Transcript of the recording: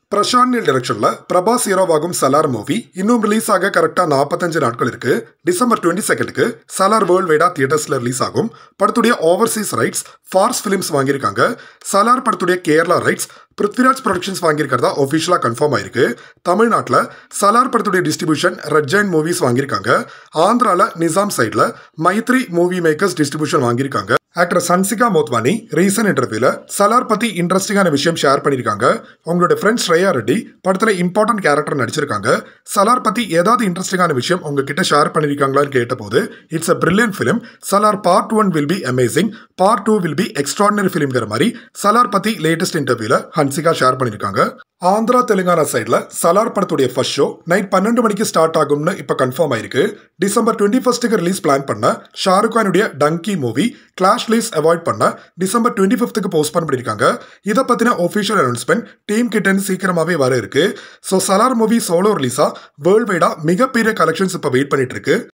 பிரசாந்த் நீல் டைரக்ஷன்ல பிரபாஸ் ஹீரோவாகும் சலார் மூவி இன்னும் ரிலீஸ் ஆக கரெக்டா 45 நாட்கள் இருக்கு. டிசம்பர் 22க்கு சலார் வேர்ல்ட் வைடா தியேட்டர்ஸ்ல ரிலீஸ் ஆகும். படத்துடைய ஓவர்சீஸ் ரைட்ஸ் ஃபார்ஸ் பிலிம்ஸ் வாங்கியிருக்காங்க. சலார் படத்துடைய கேரளா ரைட்ஸ் பிருத்விராஜ் ப்ரொடக்ஷன்ஸ் வாங்கியிருக்கிறதா ஒஃபிஷியலா கன்ஃபார்ம் ஆயிருக்கு. தமிழ்நாட்டில் சலார் படத்துடைய டிஸ்ட்ரிபியூஷன் ரெட் ஜெயண்ட் மூவிஸ் வாங்கியிருக்காங்க. ஆந்திரால நிசாம் சைட்ல மைத்ரி மூவி மேக்கர்ஸ் டிஸ்ட்ரிபியூஷன் வாங்கியிருக்காங்க. ஆக்டர் சன்சிகா மோத்வானி ரீசன்ட் இன்டர்வியூல சலார் பத்தி இன்ட்ரெஸ்டிங்கான விஷயம் ஷேர் பண்ணியிருக்காங்க. உங்களோட ஃப்ரெண்ட் ஸ்ரேயா ரெட்டி படத்துல இம்பார்ட்டன்ட் கேரக்டர் நடிச்சிருக்காங்க. சலார் பத்தி ஏதாவது இன்ட்ரெஸ்டிங்கான விஷயம் உங்ககிட்ட ஷேர் பண்ணியிருக்காங்களான்னு கேட்டபோது it's a brilliant film. Salaar part 1 will be amazing, part 2 will be extraordinary ஃபிலிம்ங்கிற மாதிரி சலார் பத்தி லேட்டஸ்ட் இன்டர்வியூல ஹன்சிகா ஷேர் பண்ணியிருக்காங்க. ஆந்திரா தெலுங்கானா சைட்ல சலார் படத்துடைய ஃபர்ஸ்ட் ஷோ நைட் 12 மணிக்கு ஸ்டார்ட் ஆகும்னு இப்ப கன்ஃபார்ம் ஆயிருக்கு. டிசம்பர் 21க்கு ரிலீஸ் பிளான் பண்ண ஷாருக் கானுடைய Dunki movie clash release avoid பண்ண டிசம்பர் 25க்கு போஸ்ட்போன் பண்ணிருக்காங்க. இதை பத்தின ஒஃபிஷியல் அனௌன்ஸ்மெண்ட் டீம் கிட்ட சீக்கிரமாவே வர இருக்கு. ஸோ சலார் மூவி சோலோ ரிலீஸா வேர்ல்ட் வைடா மிகப்பெரிய கலெக்ஷன்ஸ் இப்ப வெயிட் பண்ணிட்டு இருக்கு.